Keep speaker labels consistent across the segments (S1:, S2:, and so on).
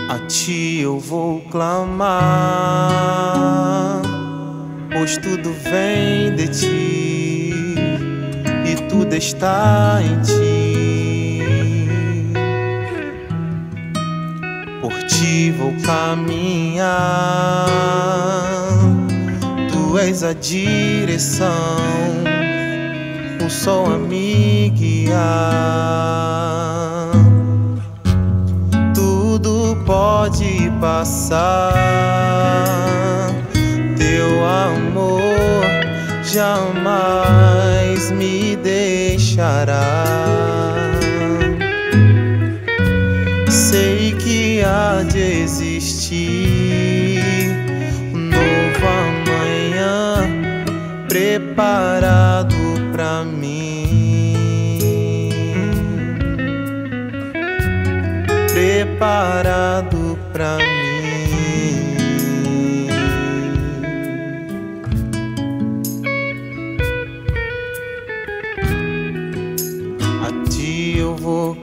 S1: A ti eu vou clamar, pois tudo vem de ti e tudo está em ti. Por ti vou caminhar, tu és a direção, o sol a me guiar. Tudo pode passar, teu amor jamais me deixará. Sei que há de existir um novo amanhã preparado pra mim, preparado pra mim. A ti eu vou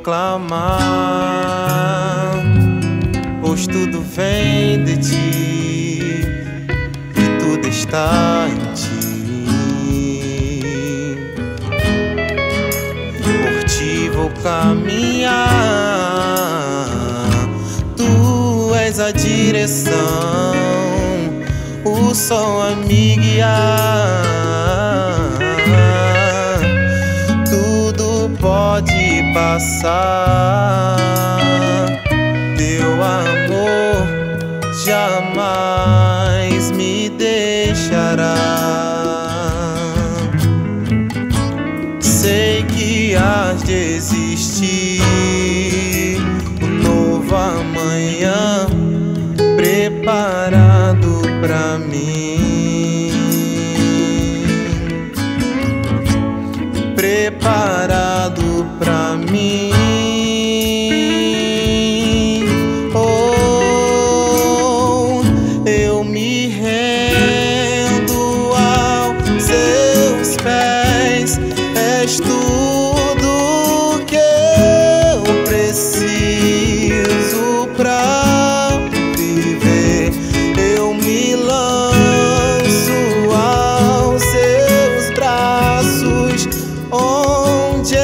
S1: clamar, pois tudo vem de ti e tudo está em ti. Por ti vou caminhar, tu és a direção, o sol a me guiar. Tudo pode passar, teu amor jamais me deixará. Sei que há de existir um novo amanhã preparado pra mim, preparado pra mim. Oh, eu me rendo aos seus pés, és tudo que eu preciso pra viver. Eu me lanço aos seus braços, onde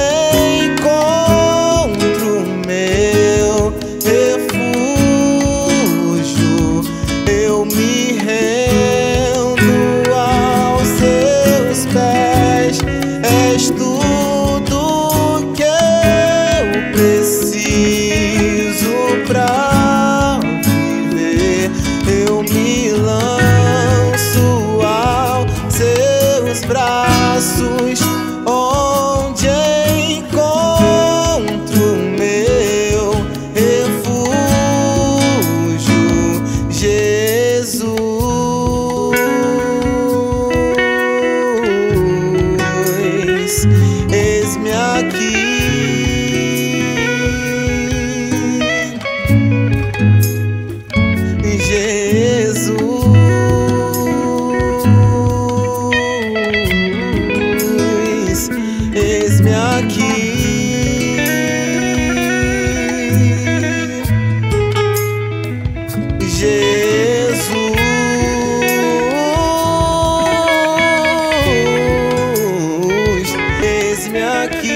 S1: encontro meu refúgio. Eu me rendo aos seus pés, és tudo que eu preciso pra viver. Eu me lanço aos seus braços, onde encontro meu refúgio, Jesus. Eis-me aqui, Jesus. Eis-me aqui, Jesus. Eis-me aqui.